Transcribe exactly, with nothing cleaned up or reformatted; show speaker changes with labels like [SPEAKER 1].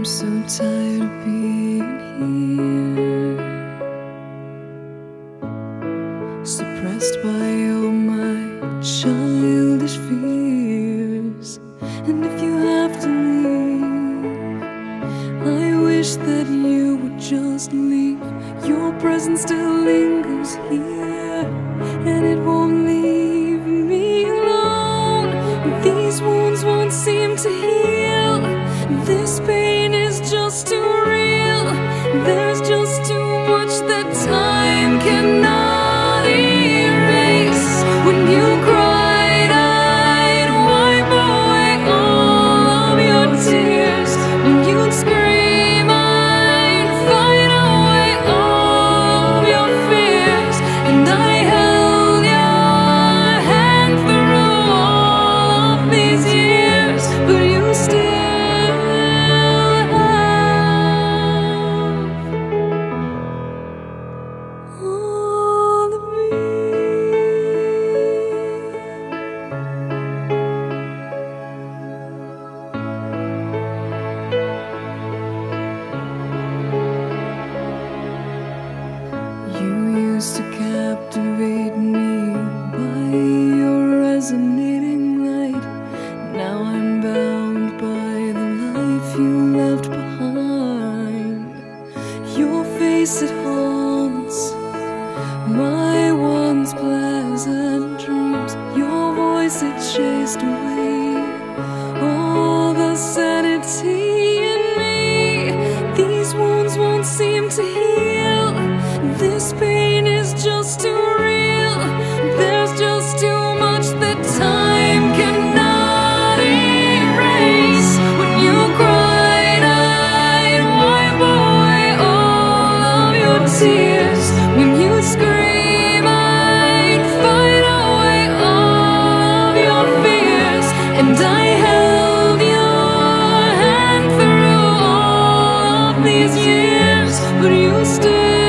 [SPEAKER 1] so tired of being here, suppressed by all my childish fears. And if you have to leave, I wish that you would just leave. Your presence still lingers here, and it won't leave me alone. These wounds won't seem to heal. This pain is just too real. There's just too much that time cannot erase. When you cried, I'd wipe away all of your tears. When you'd scream, I'd fight away all of your fears. And I held your hand through all of these years, but you still all of me. You used to captivate me by your resonating light. Now I'm bound by the life you left behind. Your face, it haunts my once pleasant dreams. Your voice, it chased away all the sanity in me. These wounds won't seem to heal. This pain is just too real. There's just too much that time cannot erase. When you cried, I'd wipe away all of your tears. When you scream, I'd fight away all of your fears. And I held your hand through all of these years, but you still